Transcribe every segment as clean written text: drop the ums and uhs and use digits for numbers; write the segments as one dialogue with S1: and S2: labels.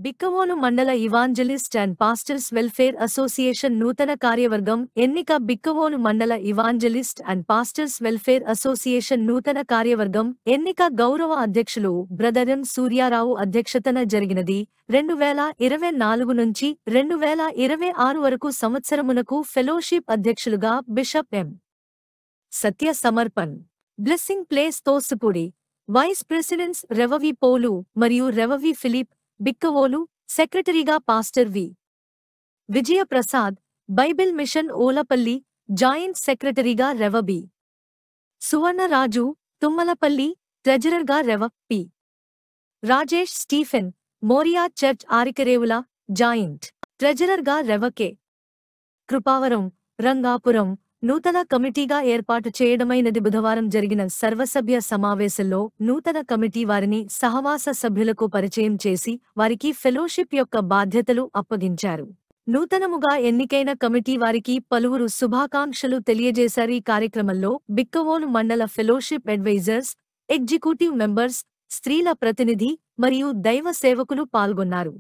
S1: బిక్కవోలు మండల evangelist and pastors welfare association నూతన కార్యవర్గం ఎన్నిక బిక్కవోలు మండల evangelist and pastors welfare association నూతన కార్యవర్గం ఎన్నిక గౌరవ అధ్యక్షులు బ్రదర్ ఎం సూర్యారావు అధ్యక్షతన జరిగినది. 2024 నుంచి 2026 వరకు సంవత్సరమునకు ఫెలోషిప్ అధ్యక్షులుగా bishop M. Satya Samarpan, blessing place Tosupudi, vice presidents రెవవి పోలు మరియు రెవవి ఫిలిప్, బిక్కవోలు, సెక్రటరీగా pastor V. Vijayaprasad, Bible mission Olapalli, joint సెక్రటరీగా రెవ బి. సువర్ణరాజు, తుమ్మలపల్లి, ట్రెజరర్గా Rev P. Rajesh Stephen, Moriah church Arikarevula, joint ట్రెజరర్గా రెవ కె. కృపావరం, రంగాపురం నూతన కమిటీగా ఏర్పాటు చేయడమైనది. బుధవారం జరిగిన సర్వసభ్య సమావేశంలో నూతన కమిటీ వారిని సహవాస సభ్యులకు పరిచయం చేసి వారికి ఫెలోషిప్ యొక్క బాధ్యతలు అప్పగించారు. నూతనముగా ఎన్నికైన కమిటీ వారికి పలువురు శుభాకాంక్షలు తెలియజేశారు. ఈ కార్యక్రమంలో బిక్కవోలు మండల ఫెలోషిప్ అడ్వైజర్స్, ఎగ్జిక్యూటివ్ మెంబర్స్, స్త్రీల ప్రతినిధి మరియు దైవ సేవకులు పాల్గొన్నారు.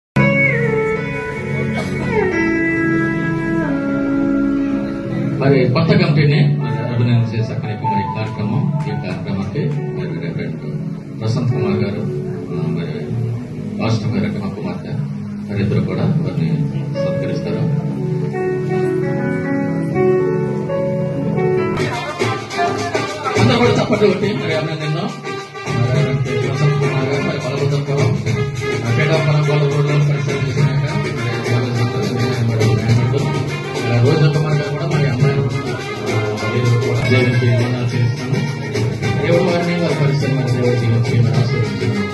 S2: మరి కొత్త కమిటీని అభినందన చేసే కార్యక్రమం ఈ కార్యక్రమానికి మరి రెవరెండ్ ప్రశాంత్ కుమార్ గారు, మరి రాష్ట్రం గారు మా కుమార్తె వారిద్దరు కూడా వారిని సత్కరిస్తారు. అందరూ కూడా తప్పట్లు కొట్టి మరి అభినందన ప్రశాంత్ కుమార్ గారు మరి బలవంతంతో పేటపరంలో పరిశీలన చేసినాక రోజు కుమార్ గారు కూడా మరి అమ్మాయిని చేస్తాము. ఎవరు వారిని వారి పరిశ్రమ సేవ చేయవచ్చు ఆశీర్వదించారు.